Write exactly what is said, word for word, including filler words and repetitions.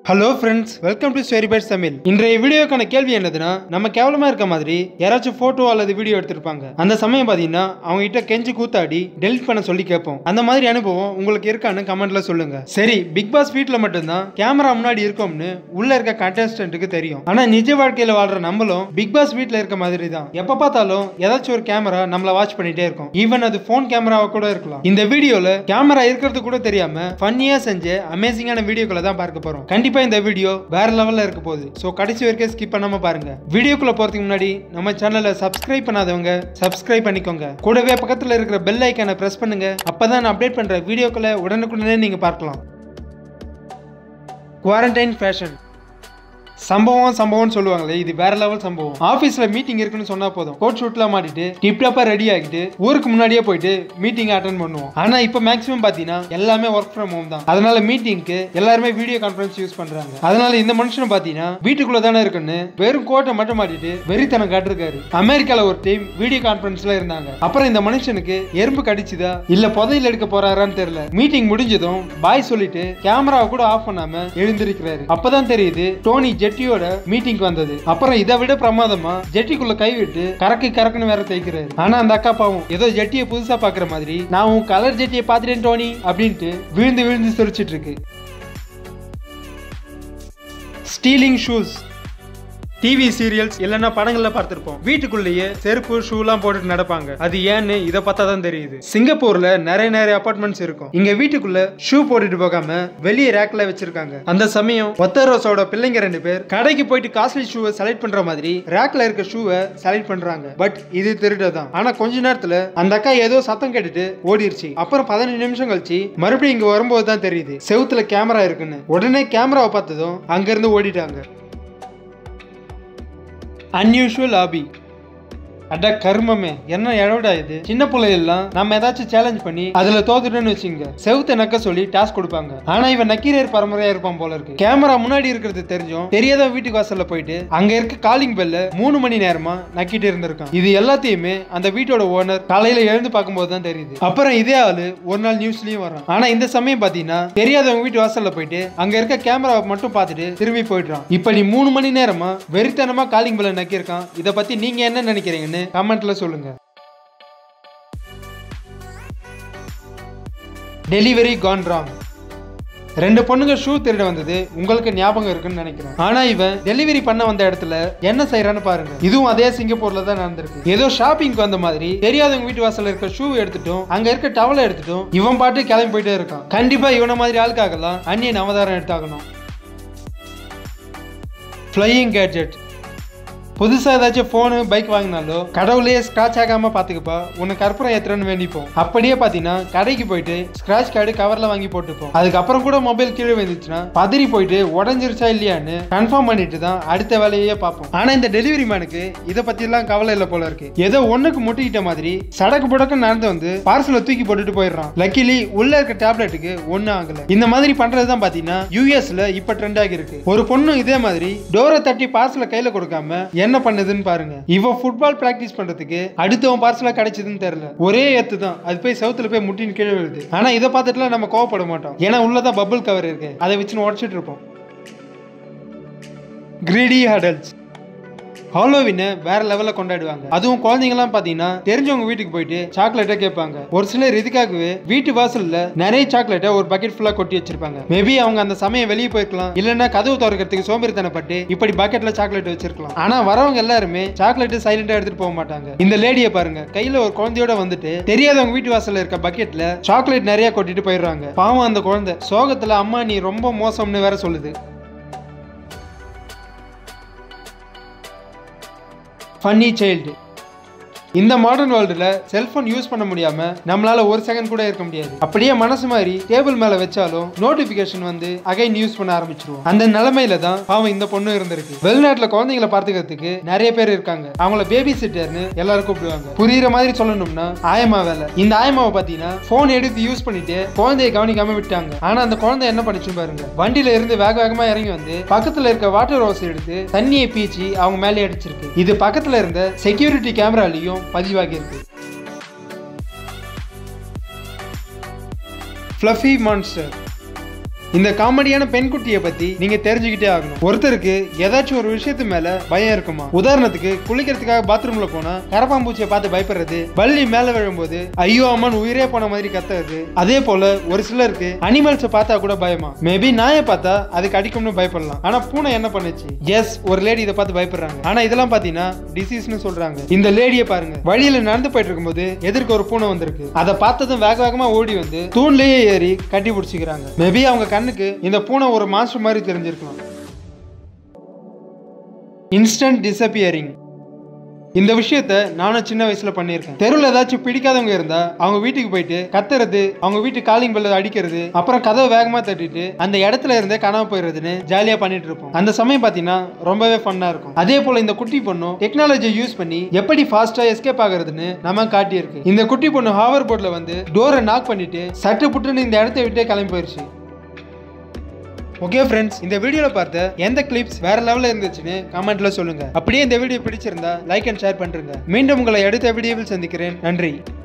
Hello friends, welcome to Bytes Tamil. இன்றைய வீடியோக்கான கேள்வி என்னதுன்னா, நம்ம கேவலமா இருக்க மாதிரி யாராச்சும் போட்டோ அல்லது வீடியோ எடுத்திருப்பாங்க. அந்த சமயம் பாத்தீங்கன்னா அவங்க கிட்ட கெஞ்சி கூத்தாடி டெலிட் பண்ண சொல்லி கேட்போம். அந்த மாதிரி அனுபவம் உங்களுக்கு இருக்கான்னு கமெண்ட்ல சொல்லுங்க. சரி, பிக் பாஸ் வீட்ல மட்டும்தான் கேமரா முன்னாடி இருக்கோம்னு உள்ள இருக்க கண்டெஸ்டன்ட்டுக்கு தெரியும். ஆனா நிஜ வாழ்க்கையில வாழ்ற நம்மளும் பிக் பாஸ் வீட்ல இருக்க மாதிரி தான். எப்ப பார்த்தாலும் ஏதாச்சும் ஒரு கேமரா நம்மள வாட்ச் பண்ணிட்டே இருக்கும். ஈவன் அது போன் கேமராவா கூட இருக்கலாம். இந்த வீடியோல கேமரா இருக்கிறது கூட தெரியாம ஃபன்னியா செஞ்ச அமேசிங்கான வீடியோக்களை தான் பார்க்க போறோம். கண்டிப்பா இந்த வீடியோ வேற லெவல்ல இருக்க போகுது. சோ கடைசி வரைக்கும் ஸ்கிப் பண்ணாம பாருங்க. வீடியோக்குள்ள போறதுக்கு முன்னாடி நம்ம சேனலை சப்ஸ்கிரைப் பண்ணாதவங்க சப்ஸ்கிரைப் பண்ணிக்கோங்க. கூடவே பக்கத்துல இருக்கிற பெல் ஐகானை பிரஸ் பண்ணுங்க. அப்பதான் நான் அப்டேட் பண்ற வீடியோக்களை உடனுக்குடனே நீங்க பார்க்கலாம். குவாரண்டைன் ஃபேஷன் சம்பவம் சம்பவம் சொல்லுவாங்களே, இது வேற லெவல் சம்பவம். ஆபீஸ்ல மீட்டிங் இருக்குன்னு சொன்னா போதும், கோட் ஷூட்லாம் மாட்டிட்டு டிப் டாப்பா ரெடி ஆகிட்டு ஊருக்கு முன்னாடியே போயிட்டு மீட்டிங் அட்டென்ட் பண்ணுவோம். ஆனா இப்ப மேக்ஸிமம் பாத்தீங்கன்னா எல்லாமே ஒர்க் ஃப்ரம் ஹோம் தான். அதனால மீட்டிங்க்கு எல்லாருமே வீடியோ கான்பரன்ஸ் யூஸ் பண்றாங்க. அதனால இந்த மனுஷன் பாத்தீங்கன்னா வீட்டுக்குள்ள தானே இருக்குன்னு வெறும் கோட்டை மட்டும் மாட்டிட்டு வெறித்தனம் காட்டிருக்காரு. அமெரிக்கால ஒரு டீம் வீடியோ கான்பரன்ஸ்ல இருந்தாங்க. அப்புறம் இந்த மனுஷனுக்கு எறும்பு கடிச்சுதா இல்ல புதையில் எடுக்க போறாரான்னு தெரியல. மீட்டிங் முடிஞ்சதும் பாய் சொல்லிட்டு கேமராவை கூட ஆஃப் பண்ணாம எழுந்திருக்கிறாரு. அப்பதான் தெரியுது டோனி ஜெட்டியோட மீட்டிங் வந்தது. அப்புறம் இதை விட பிரமாதமா ஜெட்டிக்குள்ள கை விட்டு கறக்கு கறக்குன்னு வேற தேய்க்கிறாரு. ஆனா அந்த அக்கா பாவம் ஏதோ ஜெட்டியை புதுசா பாக்குற மாதிரி, நான் உன் கலர் ஜெட்டியை பாத்துட்டேன் டோனி அப்படின்ட்டு விழுந்து விழுந்து சிரிச்சிட்டு இருக்கு. ஸ்டீலிங் ஷூஸ் டிவி சீரியல்ஸ் இல்லைன்னா படங்கள்ல பார்த்திருப்போம். வீட்டுக்குள்ளேயே செருப்பு ஷூலாம் போட்டுட்டு நடப்பாங்க. அது ஏன்னு இதை பார்த்தா தான் தெரியுது. சிங்கப்பூர்ல நிறைய நிறைய அபார்ட்மெண்ட்ஸ் இருக்கும். இங்க வீட்டுக்குள்ள ஷூ போட்டுட்டு போகாம வெளியே ரேக்ல வச்சிருக்காங்க. அந்த சமயம் ஒத்த ரோஸோட பிள்ளைங்க ரெண்டு பேர் கடைக்கு போயிட்டு காஸ்ட்லி ஷூவை செலக்ட் பண்ற மாதிரி ரேக்ல இருக்க ஷூவை செலக்ட் பண்றாங்க. பட் இது திருடுதான். ஆனா கொஞ்ச நேரத்துல அந்த அக்கா ஏதோ சத்தம் கேட்டுட்டு ஓடிருச்சு. அப்புறம் பதினஞ்சு நிமிஷம் கழிச்சு மறுபடியும் இங்க வரும்போது தான் தெரியுது செவுத்துல கேமரா இருக்குன்னு. உடனே கேமராவை பார்த்ததும் அங்க இருந்து ஓடிட்டாங்க. Unusual hobby. அட கர்மமே, என்ன எடோடா இது. சின்ன பிள்ளைலாம் நம்ம ஏதாச்சும் சேலஞ்ச் பண்ணி அதுல தோத்துட்டோன்னு வச்சுங்க, செவுத்த நக்க சொல்லி டாஸ்க் கொடுப்பாங்க. ஆனா இவன் நக்கீரர் பரம்பரையா இருப்பான் போல இருக்கு. கேமரா முன்னாடி இருக்கிறது தெரிஞ்சும் தெரியாத வீட்டுக்கு வாசல்ல போயிட்டு அங்க இருக்க காலிங் பெல்ல மூணு மணி நேரமா நக்கிட்டு இருந்திருக்கான். இது எல்லாத்தையுமே அந்த வீட்டோட ஓனர் காலையில எழுந்து பார்க்கும்போது தான் தெரியுது. அப்புறம் இதே ஆளு ஒரு நாள் நியூஸ்லயும் வரான். ஆனா இந்த சமயம் பாத்தீங்கன்னா தெரியாதவங்க வீட்டு வாசல்ல போயிட்டு அங்க இருக்க கேமராவை மட்டும் பார்த்துட்டு திரும்பி போயிடுறான். இப்ப நீ மூணு மணி நேரமா வெறித்தனமா காலிங் பெல்ல நக்கிருக்கான். இத பத்தி நீங்க என்ன நினைக்கிறீங்கன்னு கமெண்ட்ல சொல்லுங்க. Delivery gone wrong. ரெண்டு பொண்ணுங்க ஷூ திருட வந்தது உங்களுக்கு ஞாபகம் இருக்குன்னு நினைக்கிறேன். ஆனா இவன் டெலிவரி பண்ண வந்த இடத்துல என்ன செய்யறான்னு பாருங்க. இதுவும் அதே சிங்கப்பூர்ல தான் நடந்திருக்கு. ஏதோ ஷாப்பிங் வந்த மாதிரி தெரியாதவங்க வீட்டு வாசல்ல இருக்க ஷூ எடுத்துட்டும் அங்க இருக்க டவலை எடுத்துட்டும் இவன் பாட்டு கிளம்பி போயிட்டே இருக்கான். கண்டிப்பா இவன மாதிரி ஆளுக்காகலாம் அந்நியன் அவதாரம் எடுத்தாகணும். Flying gadget. புதுசா ஏதாச்சும் போனு பைக் வாங்கினாலோ கடவுளையே ஸ்கிராச் ஆகாம பாத்துக்கப்பா உன்னை கற்பூரம் ஏத்துறன்னு வேண்டிப்போம். அப்படியே பாத்தீங்கன்னா கடைக்கு போயிட்டு ஸ்கிராச் கார்டு கவர்ல வாங்கி போட்டுப்போம். அதுக்கப்புறம் கூட மொபைல் கீழே வந்துச்சுன்னா பதறி போயிட்டு உடஞ்சிருச்சா இல்லையான்னு கன்ஃபார்ம் பண்ணிட்டு தான் அடுத்த வேலையே பார்ப்போம். ஆனா இந்த டெலிவரி மேனுக்கு இதை பத்தி எல்லாம் கவலை இல்ல போல இருக்கு. ஏதோ ஒண்ணுக்கு முட்டிக்கிட்ட மாதிரி சடக்கு புடக்கு நடந்து வந்து பார்சலை தூக்கி போட்டுட்டு போயிடுறான். லக்கிலி உள்ள இருக்க டேப்லெட்டுக்கு ஒண்ணு ஆகல. இந்த மாதிரி பண்றதுதான் பாத்தீங்கன்னா யூஎஸ்ல இப்ப ட்ரெண்ட் ஆகி இருக்கு. ஒரு பொண்ணு இதே மாதிரி டோரை தட்டி பார்சலை கையில கொடுக்காம என்ன பண்ணதுன்னு பாருங்க. இவ ஃபுட்பால் பிராக்டிஸ் பண்றதுக்கு அடுத்தவன் பார்சலா கிடைச்சதுன்னு தெரியல, ஒரே எத்து தான் அது போய் சவுத்துல போய் முட்டின்னு கீழே விழுது. ஆனா இதை பார்த்துட்டுலாம் நம்ம கோவப்பட மாட்டோம். ஏன்னா உள்ளதான் பபிள் கவர் இருக்கு, அதை வச்சு உடச்சிட்டு இருப்போம். Greedy adults. ஹாலோவினை வேற லெவல்ல கொண்டாடுவாங்க. அதுவும் குழந்தைங்கலாம் பாத்தீங்கன்னா தெரிஞ்சவங்க வீட்டுக்கு போயிட்டு சாக்லேட்டை கேட்பாங்க. ஒரு சிலர் இதுக்காகவே வீட்டு வாசல்ல நிறைய சாக்லேட்டை ஒரு பக்கெட் ஃபுல்லா கொட்டி வச்சிருப்பாங்க. மேபி அவங்க அந்த சமயம் வெளியே போயிருக்கலாம், இல்லைன்னா கதவு திறக்கிறதுக்கு சோம்பேறித்தனப்பட்டு இப்படி பக்கெட்ல சாக்லேட் வச்சிருக்கலாம். ஆனா வரவங்க எல்லாருமே சாக்லேட் சைலண்டா எடுத்துட்டு போக மாட்டாங்க. இந்த லேடியை பாருங்க, கையில ஒரு குழந்தையோட வந்துட்டு தெரியாதவங்க வீட்டு வாசல்ல இருக்க பக்கெட்ல சாக்லேட் நிறைய கொட்டிட்டு போயிடுறாங்க. பாவம் அந்த குழந்தை சோகத்துல அம்மா நீ ரொம்ப மோசம்னு வேற சொல்லுது. Funny child. இந்த மாடர்ன் வேர்ல்டுல செல்போன் யூஸ் பண்ண முடியாம நம்மளால ஒரு செகண்ட் கூட இருக்க முடியாது. அப்படியே மனசு மாதிரி டேபிள் மேல வச்சாலும் நோட்டிபிகேஷன் வந்து அகைன் யூஸ் பண்ண ஆரம்பிச்சிருவோம். அந்த நிலைமையில தான் பாவம் இந்த பொண்ணு இருந்திருக்கு. வெளிநாட்டுல குழந்தைங்களை பார்த்துக்கிறதுக்கு நிறைய பேர் இருக்காங்க. அவங்கள பேபி சிட்டர்னு எல்லாரும் கூப்பிடுவாங்க. புரியுற மாதிரி சொல்லணும்னா ஆயமா வேலை. இந்த ஆயமாவை பாத்தீங்கன்னா போன் எடுத்து யூஸ் பண்ணிட்டு குழந்தைய கவனிக்காம விட்டாங்க. ஆனா அந்த குழந்தை என்ன பண்ணிச்சு பாருங்க, வண்டியில இருந்து வேக வேகமா இறங்கி வந்து பக்கத்துல இருக்க வாட்டர் ஹோஸ் எடுத்து தண்ணியை பீச்சி அவங்க மேலே அடிச்சிருக்கு. இது பக்கத்துல இருந்த செக்யூரிட்டி கேமராலையும் பதிவாகி இருக்கு. Fluffy monster. இந்த காமெடியான பெண் குட்டியை பத்தி நீங்க தெரிஞ்சுக்கிட்டே ஆகணும். ஒருத்தருக்கு ஏதாச்சும் ஒரு விஷயத்து மேல பயம் இருக்குமா? உதாரணத்துக்கு குளிக்கிறதுக்காக பாத்ரூம்ல போனா கரப்பாம்பூச்சியை பார்த்து பயப்படுறது, பள்ளி மேல விழும்போது ஐயோ அம்மன் உயிரே போன மாதிரி கத்துறது. அதே போல ஒரு சிலருக்கு அனிமல்ஸை பார்த்தா கூட பயமா. மேபி நாயை பார்த்தா அதுக்கு அடிக்கும்னு பயப்படலாம். ஆனா பூனை என்ன பண்ணுச்சு? எஸ், ஒரு லேடி இதை பார்த்து பயப்படுறாங்க. ஆனா இதெல்லாம் பாத்தீங்கன்னா டிசீஸ்னு சொல்றாங்க. இந்த லேடியை பாருங்க, வழியில நடந்து போயிட்டு இருக்கும்போது எதிர்க்க ஒரு பூனை வந்திருக்கு. அதை பார்த்ததும் வேக வேகமா ஓடி வந்து தூண்லயே ஏறி கட்டி பிடிச்சிக்கிறாங்க. மேபி அவங்க கண்ணுக்கு இந்த பூனை ஒரு மாஸ்டர் மாதிரி தெரிஞ்சிருக்கலாம். Instant disappearing. இந்த விஷயத்த நானும் சின்ன வயசுல பண்ணியிருக்கேன். தெருவில் ஏதாச்சும் பிடிக்காதவங்க இருந்தா அவங்க வீட்டுக்கு போயிட்டு கத்துறது, அவங்க வீட்டு காலிங் பெல்ல அடிக்கிறது, அப்புறம் கதவை வேகமா தட்டிட்டு அந்த இடத்துல இருந்தே காணாம போயிடுறதுன்னு ஜாலியா பண்ணிட்டு இருப்போம். அந்த சமயம் பாத்தீங்கன்னா ரொம்பவே ஃபன்னா இருக்கும். அதே போல இந்த குட்டி பொண்ணும் டெக்னாலஜியை யூஸ் பண்ணி எப்படி ஃபாஸ்டா எஸ்கேப் ஆகுறதுன்னு நம்ம காட்டியிருக்கு. இந்த குட்டி பொண்ணு ஹாவர் போர்ட்ல வந்து டோரை நாக் பண்ணிட்டு சட்டு புட்டுன்னு இந்த இடத்தை விட்டே கிளம்பி போயிருச்சு. ஓகே ஃப்ரெண்ட்ஸ், இந்த வீடியோவில் பார்த்த எந்த கிளிப்ஸ் வேற லெவலில் இருந்துச்சுன்னு கமெண்ட்ல சொல்லுங்க. அப்படியே இந்த வீடியோ பிடிச்சிருந்தா லைக் அண்ட் ஷேர் பண்ணுங்க. மீண்டும் உங்களை அடுத்த வீடியோவில் சந்திக்கிறேன். நன்றி.